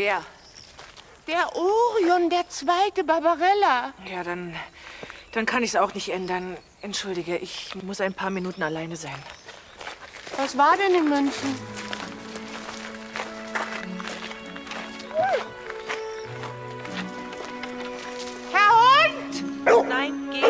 Wer? Der Orion, der zweite Barbarella. Ja, dann kann ich es auch nicht ändern. Entschuldige, ich muss ein paar Minuten alleine sein. Was war denn in München? Herr Hund! Nein, geh.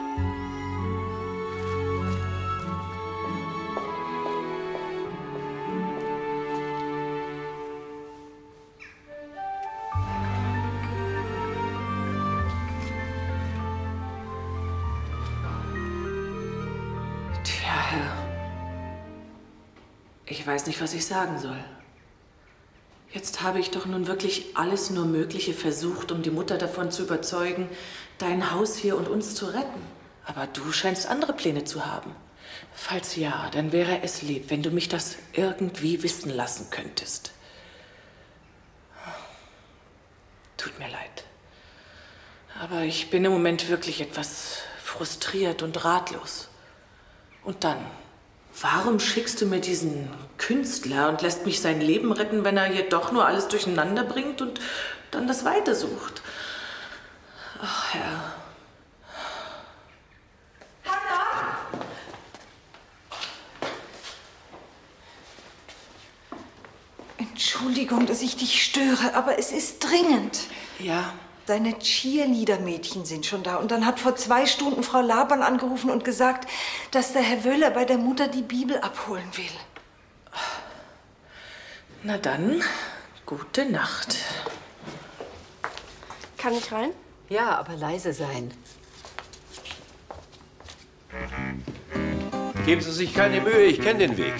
Ich weiß nicht, was ich sagen soll. Jetzt habe ich doch nun wirklich alles nur Mögliche versucht, um die Mutter davon zu überzeugen, dein Haus hier und uns zu retten. Aber du scheinst andere Pläne zu haben. Falls ja, dann wäre es lieb, wenn du mich das irgendwie wissen lassen könntest. Tut mir leid. Aber ich bin im Moment wirklich etwas frustriert und ratlos. Und dann, warum schickst du mir diesen Künstler und lässt mich sein Leben retten, wenn er hier doch nur alles durcheinander bringt und dann das Weite sucht? Ach, Herr. Hanna! Entschuldigung, dass ich dich störe, aber es ist dringend. Ja? Deine Cheerleader-Mädchen sind schon da. Und dann hat vor 2 Stunden Frau Laban angerufen und gesagt, dass der Herr Wöller bei der Mutter die Bibel abholen will. Na dann, gute Nacht. Kann ich rein? Ja, aber leise sein. Geben Sie sich keine Mühe, ich kenne den Weg.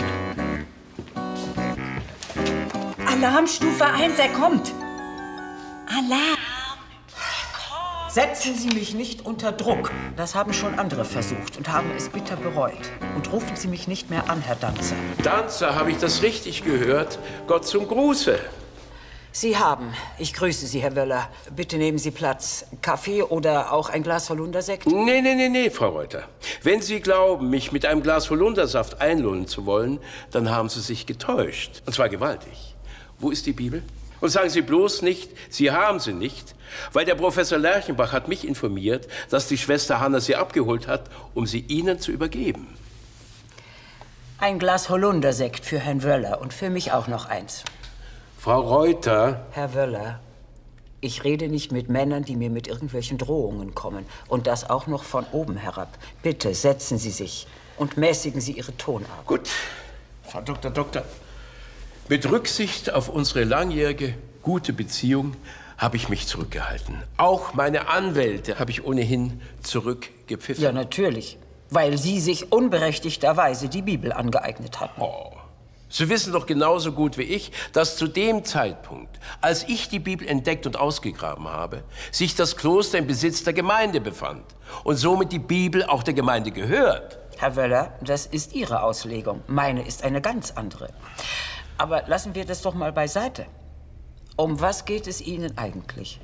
Alarmstufe 1, er kommt. Alarm. Setzen Sie mich nicht unter Druck. Das haben schon andere versucht und haben es bitter bereut. Und rufen Sie mich nicht mehr an, Herr Danzer. Danzer, habe ich das richtig gehört? Gott zum Gruße. Sie haben. Ich grüße Sie, Herr Wöller. Bitte nehmen Sie Platz. Kaffee oder auch ein Glas Holundersekt? Nee, Frau Reuter. Wenn Sie glauben, mich mit einem Glas Holundersaft einlullen zu wollen, dann haben Sie sich getäuscht. Und zwar gewaltig. Wo ist die Bibel? Und sagen Sie bloß nicht, Sie haben sie nicht, weil der Professor Lerchenbach hat mich informiert, dass die Schwester Hanna sie abgeholt hat, um sie Ihnen zu übergeben. Ein Glas Holundersekt für Herrn Wöller und für mich auch noch eins. Frau Reuter. Herr Wöller, ich rede nicht mit Männern, die mir mit irgendwelchen Drohungen kommen. Und das auch noch von oben herab. Bitte setzen Sie sich und mäßigen Sie Ihre Tonart. Gut, Frau Doktor. Mit Rücksicht auf unsere langjährige, gute Beziehung habe ich mich zurückgehalten. Auch meine Anwälte habe ich ohnehin zurückgepfiffen. Ja, natürlich. Weil Sie sich unberechtigterweise die Bibel angeeignet hatten. Oh. Sie wissen doch genauso gut wie ich, dass zu dem Zeitpunkt, als ich die Bibel entdeckt und ausgegraben habe, sich das Kloster im Besitz der Gemeinde befand und somit die Bibel auch der Gemeinde gehört. Herr Wöller, das ist Ihre Auslegung. Meine ist eine ganz andere. Aber lassen wir das doch mal beiseite. Um was geht es Ihnen eigentlich?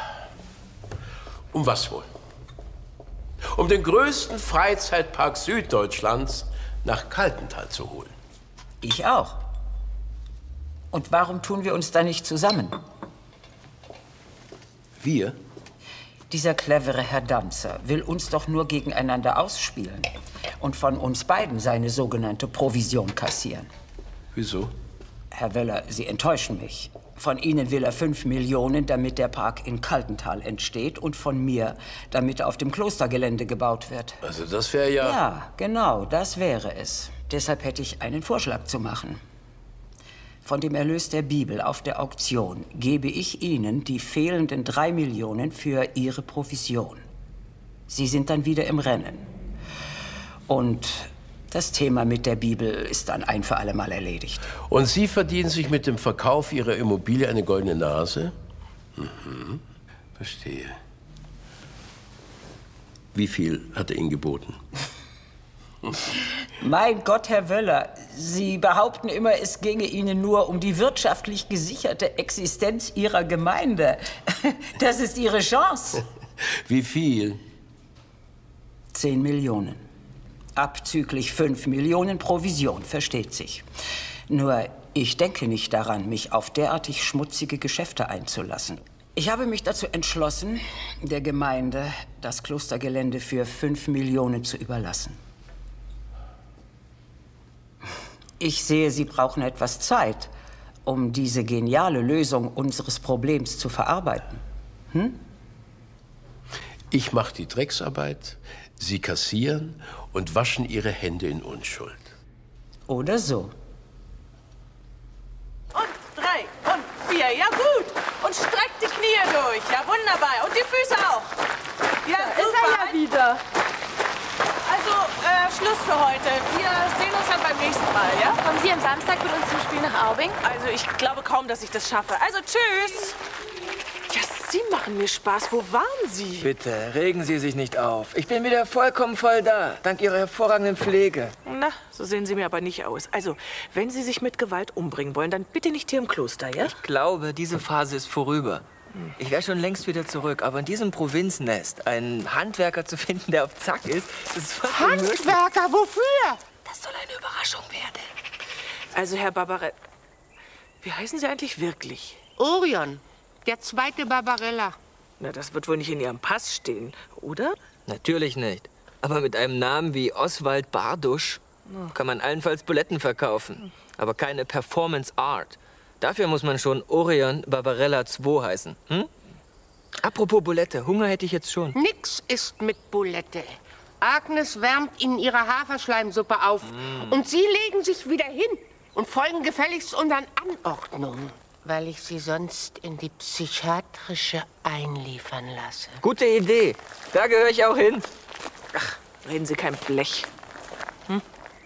Um was wohl? Um den größten Freizeitpark Süddeutschlands nach Kaltental zu holen. Ich auch. Und warum tun wir uns da nicht zusammen? Wir? Dieser clevere Herr Danzer will uns doch nur gegeneinander ausspielen und von uns beiden seine sogenannte Provision kassieren. Wieso? Herr Wöller, Sie enttäuschen mich. Von Ihnen will er 5 Millionen, damit der Park in Kaltental entsteht, und von mir, damit er auf dem Klostergelände gebaut wird. Also das wäre ja... Ja, genau, das wäre es. Deshalb hätte ich einen Vorschlag zu machen. Von dem Erlös der Bibel auf der Auktion gebe ich Ihnen die fehlenden 3 Millionen für Ihre Provision. Sie sind dann wieder im Rennen. Und das Thema mit der Bibel ist dann ein für alle Mal erledigt. Und Sie verdienen sich mit dem Verkauf Ihrer Immobilie eine goldene Nase? Mhm. Verstehe. Wie viel hat er Ihnen geboten? Mein Gott, Herr Wöller, Sie behaupten immer, es ginge Ihnen nur um die wirtschaftlich gesicherte Existenz Ihrer Gemeinde. Das ist Ihre Chance. Wie viel? 10 Millionen. Abzüglich 5 Millionen Provision, versteht sich. Nur ich denke nicht daran, mich auf derartig schmutzige Geschäfte einzulassen. Ich habe mich dazu entschlossen, der Gemeinde das Klostergelände für 5 Millionen zu überlassen. Ich sehe, Sie brauchen etwas Zeit, um diese geniale Lösung unseres Problems zu verarbeiten. Hm? Ich mache die Drecksarbeit, Sie kassieren und waschen Ihre Hände in Unschuld. Oder so. Und 3 und 4, ja gut. Und streckt die Knie durch, ja wunderbar. Und die Füße auch. Ja, Da ist er ja wieder. Also, Schluss für heute. Wir sehen uns dann beim nächsten Mal, ja? Kommen Sie am Samstag mit uns zum Spiel nach Aubing? Also, ich glaube kaum, dass ich das schaffe. Also, tschüss. Ja, Sie machen mir Spaß. Wo waren Sie? Bitte, regen Sie sich nicht auf. Ich bin wieder vollkommen voll da, dank Ihrer hervorragenden Pflege. Na, so sehen Sie mir aber nicht aus. Also, wenn Sie sich mit Gewalt umbringen wollen, dann bitte nicht hier im Kloster, ja? Ich glaube, diese Phase ist vorüber. Ich wäre schon längst wieder zurück, aber in diesem Provinznest einen Handwerker zu finden, der auf Zack ist, das ist fast unmöglich. Handwerker, wofür? Das soll eine Überraschung werden. Also, Herr Barbarella, wie heißen Sie eigentlich wirklich? Orion, der 2. Barbarella. Na, das wird wohl nicht in Ihrem Pass stehen, oder? Natürlich nicht. Aber mit einem Namen wie Oswald Bardusch kann man allenfalls Buletten verkaufen. Aber keine Performance Art. Dafür muss man schon Orion Barbarella II heißen. Hm? Apropos Bulette, Hunger hätte ich jetzt schon. Nix ist mit Bulette. Agnes wärmt Ihnen Ihre Haferschleimsuppe auf. Und Sie legen sich wieder hin und folgen gefälligst unseren Anordnungen. Weil ich Sie sonst in die psychiatrische einliefern lasse. Gute Idee. Da gehöre ich auch hin. Ach, reden Sie kein Blech. Hm?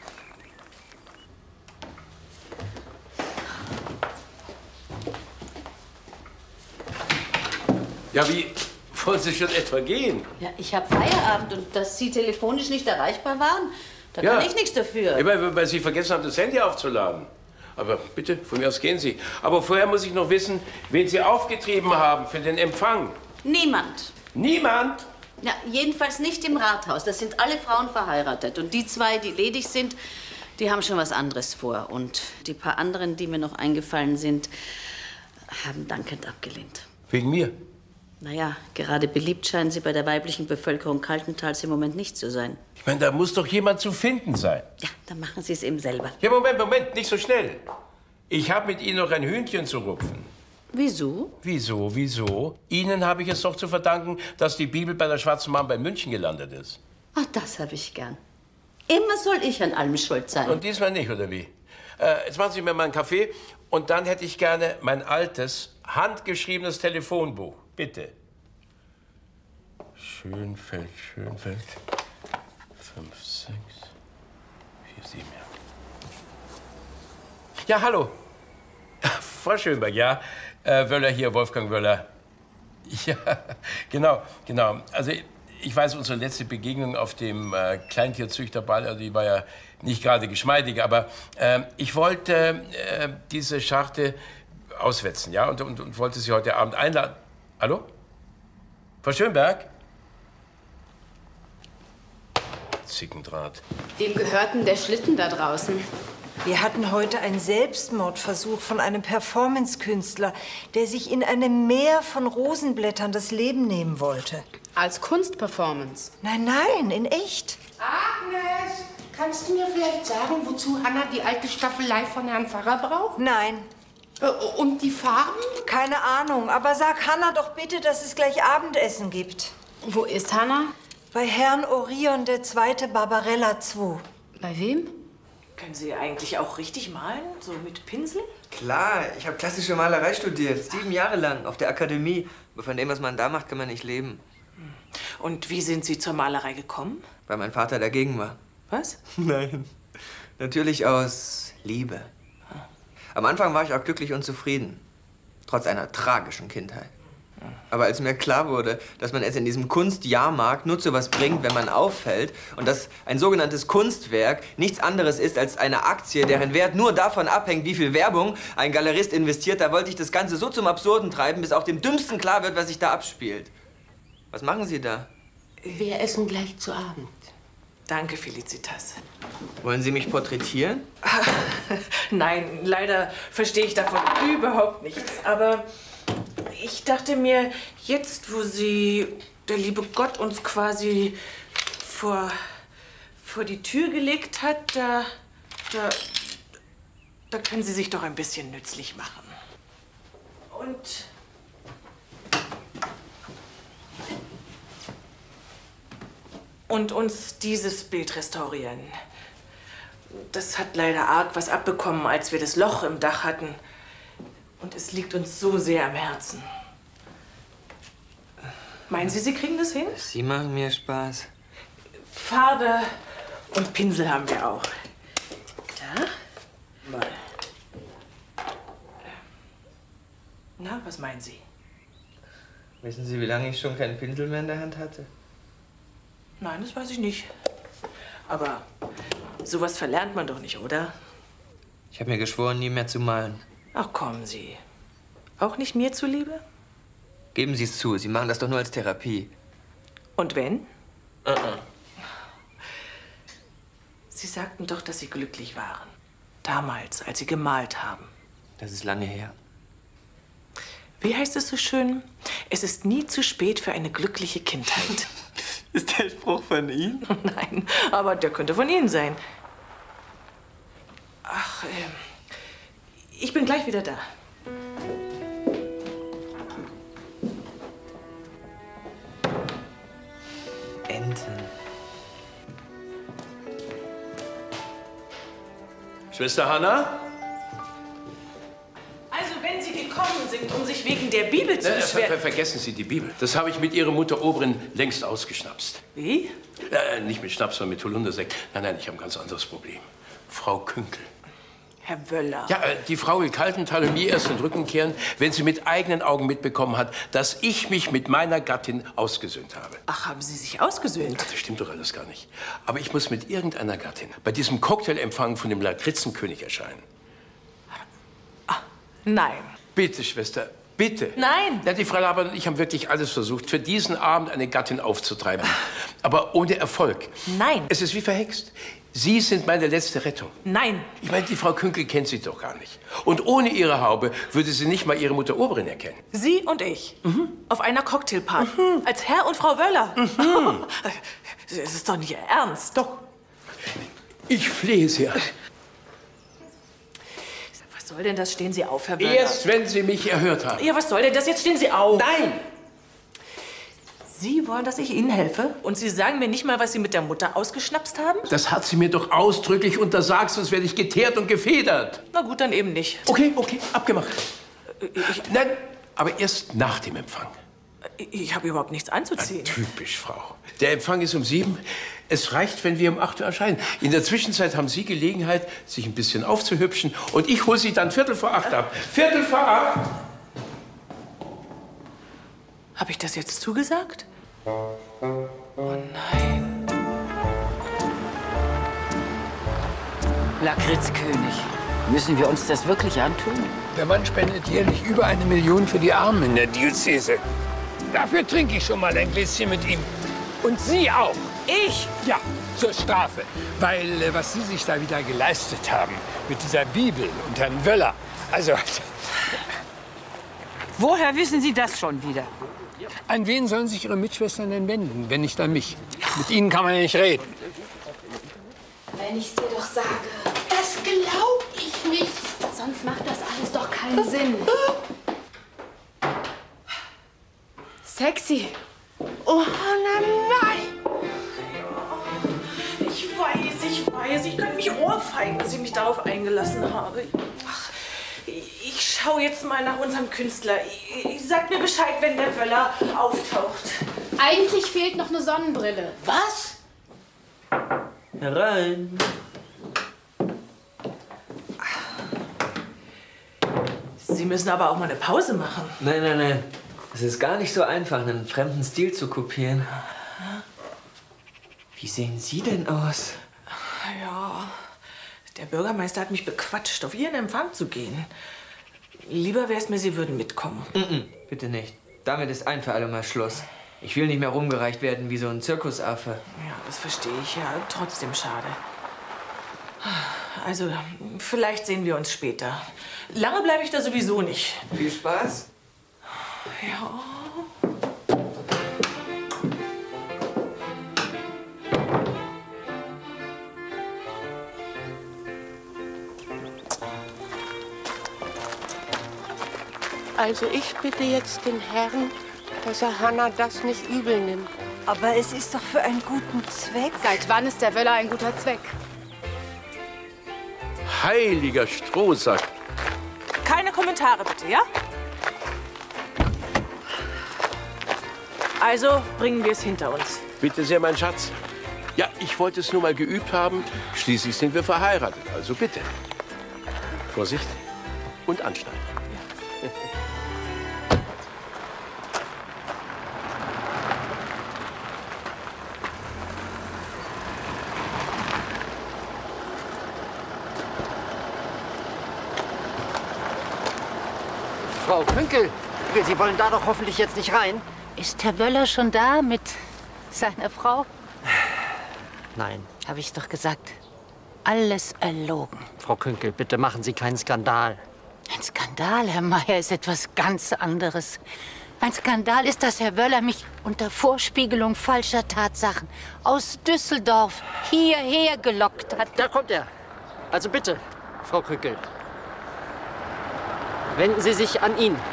Ja, wie wollen Sie schon etwa gehen? Ja, ich habe Feierabend und dass Sie telefonisch nicht erreichbar waren, da Ja. kann ich nichts dafür. Immer, weil Sie vergessen haben, das Handy aufzuladen. Aber bitte, von mir aus gehen Sie. Aber vorher muss ich noch wissen, wen Sie aufgetrieben haben für den Empfang. Niemand. Niemand? Ja, jedenfalls nicht im Rathaus. Das sind alle Frauen verheiratet. Und die 2, die ledig sind, die haben schon was anderes vor. Und die paar anderen, die mir noch eingefallen sind, haben dankend abgelehnt. Wegen mir? Naja, gerade beliebt scheinen sie bei der weiblichen Bevölkerung Kaltentals im Moment nicht zu sein. Ich meine, da muss doch jemand zu finden sein. Ja, dann machen Sie es eben selber. Ja, Moment, nicht so schnell. Ich habe mit Ihnen noch ein Hühnchen zu rupfen. Wieso? Wieso? Ihnen habe ich es doch zu verdanken, dass die Bibel bei der Schwarzen Mann bei München gelandet ist. Ach, das habe ich gern. Immer soll ich an allem schuld sein. Und diesmal nicht, oder wie? Jetzt machen Sie mir mal einen Kaffee und dann hätte ich gerne mein altes, handgeschriebenes Telefonbuch. Bitte. Schönfeld. 5, 6, 4, 7, ja. Ja, hallo. Frau Schönberg, ja. Wöller hier, Wolfgang Wöller. Ja, genau. Also ich weiß, unsere letzte Begegnung auf dem Kleintierzüchterball, die war ja nicht gerade geschmeidig, aber ich wollte diese Scharte auswetzen, ja, und wollte Sie heute Abend einladen. Hallo? Frau Schönberg? Zickendraht. Wem gehört denn der Schlitten da draußen? Wir hatten heute einen Selbstmordversuch von einem Performancekünstler, der sich in einem Meer von Rosenblättern das Leben nehmen wollte. Als Kunstperformance. Nein, in echt. Agnes, kannst du mir vielleicht sagen, wozu Hanna die alte Staffelei von Herrn Pfarrer braucht? Nein, Und die Farben? keine Ahnung. Aber sag Hanna doch bitte, dass es gleich Abendessen gibt. Wo ist Hanna? Bei Herrn Orion der 2. Barbarella II. Bei wem? Können Sie eigentlich auch richtig malen? So mit Pinsel? Klar, ich habe klassische Malerei studiert, 7 Jahre lang auf der Akademie. Aber von dem, was man da macht, kann man nicht leben. Und wie sind Sie zur Malerei gekommen? Weil mein Vater dagegen war. Was? Nein. Natürlich aus Liebe. Am Anfang war ich auch glücklich und zufrieden. Trotz einer tragischen Kindheit. Aber als mir klar wurde, dass man es in diesem Kunstjahrmarkt nur zu was bringt, wenn man auffällt und dass ein sogenanntes Kunstwerk nichts anderes ist als eine Aktie, deren Wert nur davon abhängt, wie viel Werbung ein Galerist investiert, da wollte ich das Ganze so zum Absurden treiben, bis auch dem Dümmsten klar wird, was sich da abspielt. Was machen Sie da? Wir essen gleich zu Abend. Danke, Felicitas. Wollen Sie mich porträtieren? Nein, leider verstehe ich davon überhaupt nichts. Aber ich dachte mir, jetzt, wo der liebe Gott uns quasi vor die Tür gelegt hat, da können Sie sich doch ein bisschen nützlich machen. Und uns dieses Bild restaurieren. Das hat leider arg was abbekommen, als wir das Loch im Dach hatten. Und es liegt uns so sehr am Herzen. Meinen Sie, Sie kriegen das hin? Sie machen mir Spaß. Farbe und Pinsel haben wir auch. Da? Mal. Na, was meinen Sie? Wissen Sie, wie lange ich schon keinen Pinsel mehr in der Hand hatte? Nein, das weiß ich nicht. Aber sowas verlernt man doch nicht, oder? Ich habe mir geschworen, nie mehr zu malen. Ach, kommen Sie. Auch nicht mir zuliebe? Geben Sie es zu, Sie machen das doch nur als Therapie. Und wenn? Sie sagten doch, dass Sie glücklich waren. Damals, als Sie gemalt haben. Das ist lange her. Wie heißt es so schön? Es ist nie zu spät für eine glückliche Kindheit. Ist der Spruch von Ihnen? Nein, aber der könnte von Ihnen sein. Ach, ich bin gleich wieder da. Enten. Schwester Hanna? Also, wenn Sie gekommen sind, um sich wegen der Bibel zu beschweren... Vergessen Sie die Bibel. Das habe ich mit Ihrer Mutter Oberin längst ausgeschnapst. Wie? Nicht mit Schnaps, sondern mit Holundersekt. Nein, ich habe ein ganz anderes Problem. Frau Künkel. Herr Wöller. Ja, die Frau will Kaltental und mir erst den Rücken kehren, wenn sie mit eigenen Augen mitbekommen hat, dass ich mich mit meiner Gattin ausgesöhnt habe. Ach, haben Sie sich ausgesöhnt? Das stimmt doch alles gar nicht. Aber ich muss mit irgendeiner Gattin bei diesem Cocktailempfang von dem Lakritzenkönig erscheinen. Nein. Bitte, Schwester, bitte. Nein. Ja, die Frau Laban und ich haben wirklich alles versucht, für diesen Abend eine Gattin aufzutreiben. Aber ohne Erfolg. Nein. Es ist wie verhext. Sie sind meine letzte Rettung. Nein. Ich meine, die Frau Künkel kennt Sie doch gar nicht. Und ohne Ihre Haube würde sie nicht mal Ihre Mutter Oberin erkennen. Sie und ich. Auf einer Cocktailparty. Als Herr und Frau Wöller. Das ist doch nicht Ihr Ernst. Doch. Ich flehe Sie an. Was soll denn das? Stehen Sie auf, Herr Wöller. Erst wenn Sie mich erhört haben. Ja, was soll denn das? Jetzt stehen Sie auf. Nein! Sie wollen, dass ich Ihnen helfe? Und Sie sagen mir nicht mal, was Sie mit der Mutter ausgeschnapst haben? Das hat sie mir doch ausdrücklich untersagt, sonst werde ich geteert und gefedert. Na gut, dann eben nicht. Okay, abgemacht. Nein, aber erst nach dem Empfang. Ich habe überhaupt nichts anzuziehen. Typisch, Frau. Der Empfang ist um 7. Es reicht, wenn wir um 8 Uhr erscheinen. In der Zwischenzeit haben Sie Gelegenheit, sich ein bisschen aufzuhübschen. Und ich hole Sie dann 7:45 ab. 7:45. Habe ich das jetzt zugesagt? Oh nein. Lakritzkönig, müssen wir uns das wirklich antun? Der Mann spendet jährlich über 1 Million für die Armen in der Diözese. Dafür trinke ich schon mal ein Gläschen mit ihm. Und Sie auch. Ich? Ja, zur Strafe. Weil, was Sie sich da wieder geleistet haben, mit dieser Bibel und Herrn Wöller. Also, Woher wissen Sie das schon wieder? an wen sollen sich Ihre Mitschwestern denn wenden, wenn nicht an mich? Mit Ihnen kann man ja nicht reden. Wenn ich's dir doch sage. Das glaub ich nicht. Sonst macht das alles doch keinen Sinn. Sexy. Oh, nein. Ich weiß. Ich könnte mich ohrfeigen, dass ich mich darauf eingelassen habe. Ach, ich schaue jetzt mal nach unserem Künstler. Sag mir Bescheid, wenn der Wöller auftaucht. Eigentlich fehlt noch eine Sonnenbrille. Was? Herein. Sie müssen aber auch mal eine Pause machen. Nein. Es ist gar nicht so einfach, einen fremden Stil zu kopieren. Wie sehen Sie denn aus? Ja, der Bürgermeister hat mich bequatscht, auf Ihren Empfang zu gehen. Lieber wäre es mir, Sie würden mitkommen. Bitte nicht. Damit ist ein für alle Mal Schluss. Ich will nicht mehr rumgereicht werden wie so ein Zirkusaffe. Ja, das verstehe ich. Ja, trotzdem schade. Also, vielleicht sehen wir uns später. Lange bleibe ich da sowieso nicht. Viel Spaß. Ja. Also ich bitte jetzt den Herrn, dass er Hannah das nicht übel nimmt. Aber es ist doch für einen guten Zweck. Seit wann ist der Wöller ein guter Zweck? Heiliger Strohsack. Keine Kommentare bitte, ja? Also bringen wir es hinter uns. Bitte sehr, mein Schatz. Ja, ich wollte es nur mal geübt haben. Schließlich sind wir verheiratet. Also bitte. Vorsicht und anschneiden. Frau Künkel, Sie wollen da doch hoffentlich jetzt nicht rein. Ist Herr Wöller schon da mit seiner Frau? Nein. Habe ich doch gesagt. Alles erlogen. Frau Künkel, bitte machen Sie keinen Skandal. Ein Skandal, Herr Meier, ist etwas ganz anderes. Mein Skandal ist, dass Herr Wöller mich unter Vorspiegelung falscher Tatsachen aus Düsseldorf hierher gelockt hat. Da kommt er. Also bitte, Frau Künkel. Wenden Sie sich an ihn.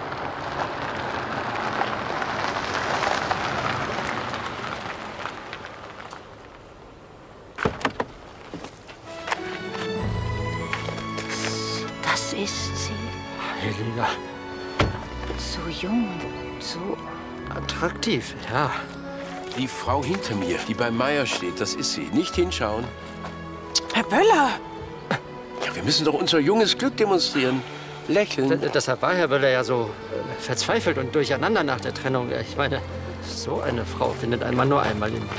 Das ist sie. Heiliger. So jung und so attraktiv, ja. Die Frau hinter mir, die beim Meier steht, das ist sie. Nicht hinschauen. Herr Wöller! Ja, wir müssen doch unser junges Glück demonstrieren. Lächeln. Deshalb war Herr Wöller ja so verzweifelt und durcheinander nach der Trennung. Ich meine, so eine Frau findet ein Mann nur einmal im Leben.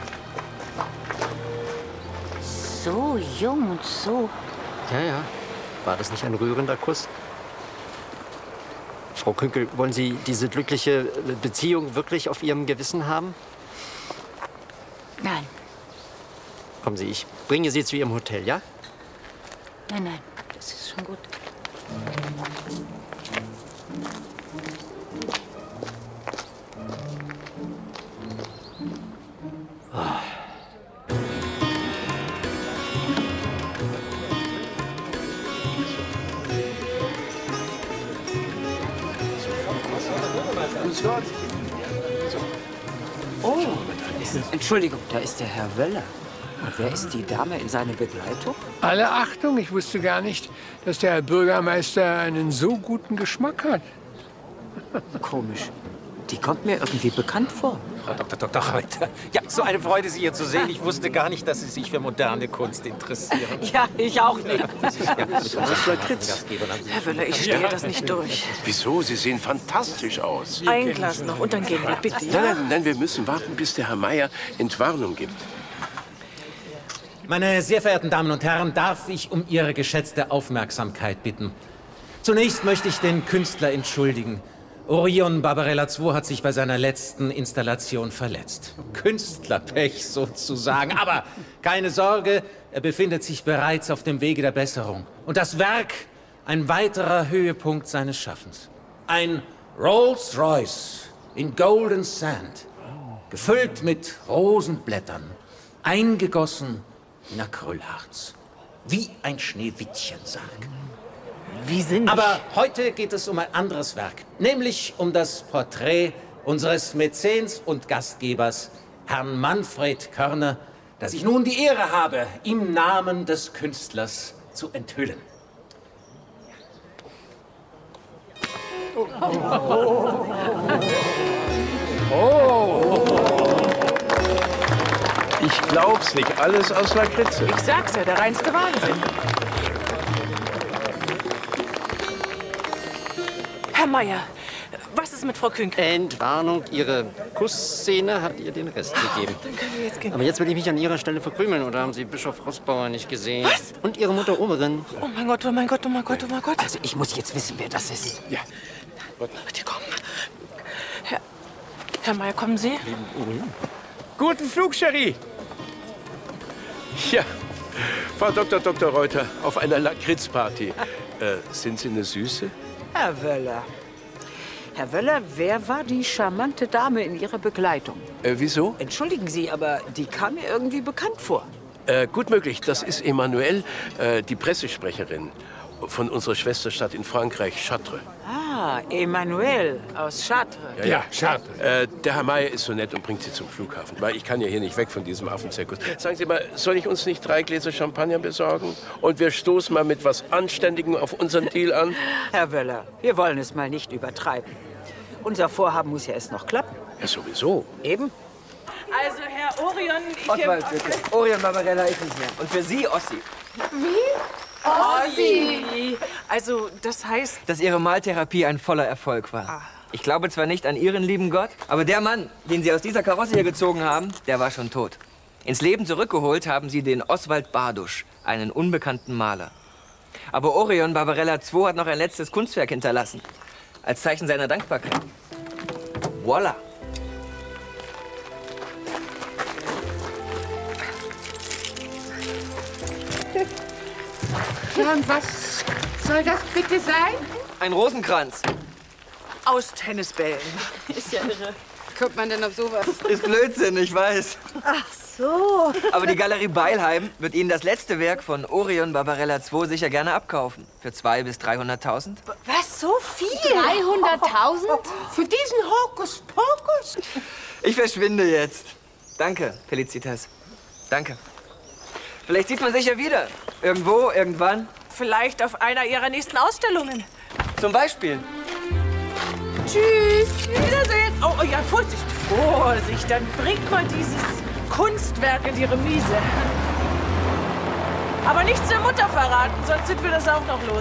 so jung und so... Ja, ja. War das nicht ein rührender Kuss? Frau Künkel, wollen Sie diese glückliche Beziehung wirklich auf Ihrem Gewissen haben? Nein. Kommen Sie, ich bringe Sie zu Ihrem Hotel, ja? Nein, nein, das ist schon gut. Oh, Entschuldigung, da ist der Herr Wöller. Und wer ist die Dame in seiner Begleitung? Alle Achtung, ich wusste gar nicht, dass der Herr Bürgermeister einen so guten Geschmack hat. Komisch. Die kommt mir irgendwie bekannt vor. Frau Dr. Reuter. Ja, so eine Freude, Sie hier zu sehen. Ich wusste gar nicht, dass Sie sich für moderne Kunst interessieren. Ja, ich auch nicht. Herr Wöller, ich stehe das nicht durch. Wieso? Sie sehen fantastisch aus. Ein Glas noch und dann gehen wir, bitte. Ja? Nein, wir müssen warten, bis der Herr Meier Entwarnung gibt. Meine sehr verehrten Damen und Herren, darf ich um Ihre geschätzte Aufmerksamkeit bitten. Zunächst möchte ich den Künstler entschuldigen. Orion Barbarella II hat sich bei seiner letzten Installation verletzt. Künstlerpech sozusagen. Aber keine Sorge, er befindet sich bereits auf dem Wege der Besserung. Und das Werk, ein weiterer Höhepunkt seines Schaffens. Ein Rolls-Royce in Golden Sand, gefüllt mit Rosenblättern, eingegossen in Acrylharz. Wie ein Schneewittchensarg. Wie sinnig. Aber heute geht es um ein anderes Werk, nämlich um das Porträt unseres Mäzens und Gastgebers, Herrn Manfred Körner, das ich nun die Ehre habe, im Namen des Künstlers zu enthüllen. Ich glaub's nicht, alles aus Lakritze. Ich sag's ja, der reinste Wahnsinn. Herr Meier, was ist mit Frau Künkel? Entwarnung, Ihre Kussszene hat ihr den Rest gegeben. Dann können wir jetzt gehen. Aber jetzt will ich mich an Ihrer Stelle verkrümeln. Oder haben Sie Bischof Rossbauer nicht gesehen? Was? Und Ihre Mutter Oberin. Oh mein Gott, oh mein Gott, oh mein Gott, oh mein Gott. Also ich muss jetzt wissen, wer das ist. Ja. Bitte komm. Herr... Herr Mayer, kommen Sie? Guten Flug, Cherie. Ja, Frau Dr. Reuter, auf einer Lakritzparty. Sind Sie eine Süße? Herr Wöller. Herr Wöller, wer war die charmante Dame in Ihrer Begleitung? Wieso? Entschuldigen Sie, aber die kam mir irgendwie bekannt vor. Gut möglich. Das ist Emmanuelle, die Pressesprecherin von unserer Schwesterstadt in Frankreich, Chartres. Ah, Emmanuelle aus Chartres. Ja, Chartres. Der Herr Mayer ist so nett und bringt Sie zum Flughafen, weil ich kann ja hier nicht weg von diesem Affenzirkus. Sagen Sie mal, soll ich uns nicht 3 Gläser Champagner besorgen? Und wir stoßen mal mit was Anständigem auf unseren Deal an? Herr Wöller, wir wollen es mal nicht übertreiben. Unser Vorhaben muss ja erst noch klappen. Ja, sowieso. Eben. Also, Herr Orion, Oswald, bitte. Orion Barbarella ist nicht mehr. Und für Sie, Ossi. Wie? Ossi! Also, das heißt... Dass Ihre Maltherapie ein voller Erfolg war. Ich glaube zwar nicht an Ihren lieben Gott, aber der Mann, den Sie aus dieser Karosse hier gezogen haben, der war schon tot. Ins Leben zurückgeholt haben Sie den Oswald Bardusch, einen unbekannten Maler. Aber Orion Barbarella II hat noch ein letztes Kunstwerk hinterlassen. Als Zeichen seiner Dankbarkeit. Voila! Ja, und was soll das bitte sein? Ein Rosenkranz. Aus Tennisbällen. Ist ja irre. Kommt man denn auf sowas? Ist Blödsinn, ich weiß. Ach so. Aber die Galerie Beilheim wird Ihnen das letzte Werk von Orion Barbarella II sicher gerne abkaufen. Für 200.000 bis 300.000. Was, so viel? 300.000? Für diesen Hokuspokus? Ich verschwinde jetzt. Danke, Felicitas. Danke. Vielleicht sieht man sich ja wieder. Irgendwo, irgendwann. Vielleicht auf einer Ihrer nächsten Ausstellungen. Zum Beispiel. Tschüss. Wiedersehen. Oh, ja, Vorsicht. Vorsicht, dann bringt man dieses Kunstwerk in die Remise. Aber nichts der Mutter verraten, sonst sind wir das auch noch los.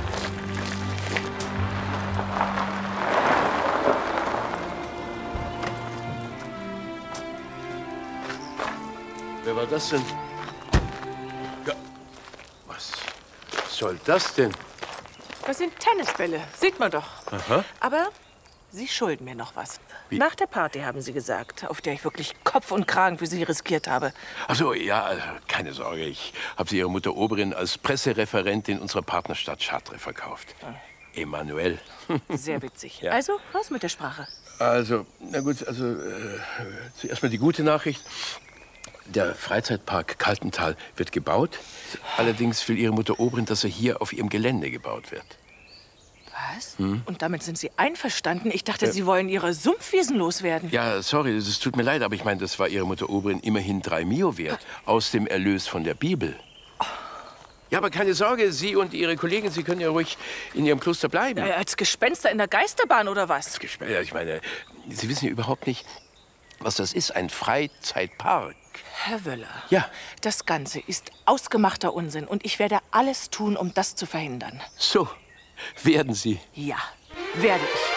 Wer war das denn? Ja, was soll das denn? Das sind Tennisbälle, sieht man doch. Aha. Aber Sie schulden mir noch was. Wie? Nach der Party, haben Sie gesagt, auf der ich wirklich Kopf und Kragen für Sie riskiert habe. Ach so, ja, also, keine Sorge. Ich habe sie Ihrer Mutter Oberin als Pressereferentin unserer Partnerstadt Chartres verkauft. Emmanuelle. Sehr witzig. Ja. Also, raus mit der Sprache. Also, na gut, zuerst mal die gute Nachricht. Der Freizeitpark Kaltental wird gebaut. Allerdings will Ihre Mutter Oberin, dass er hier auf ihrem Gelände gebaut wird. Was? Und damit sind Sie einverstanden? Ich dachte, Sie wollen Ihre Sumpfwiesen loswerden. Ja, sorry, es tut mir leid, aber ich meine, das war Ihre Mutter Oberin immerhin 3 Mio wert. Aus dem Erlös von der Bibel. Ja, aber keine Sorge, Sie und Ihre Kollegen, Sie können ja ruhig in Ihrem Kloster bleiben. Als Gespenster in der Geisterbahn, oder was? Ja, ich meine, Sie wissen ja überhaupt nicht, was das ist, ein Freizeitpark. Herr Wöller, Ja. das Ganze ist ausgemachter Unsinn und ich werde alles tun, um das zu verhindern. So, werden Sie. Ja, werde ich.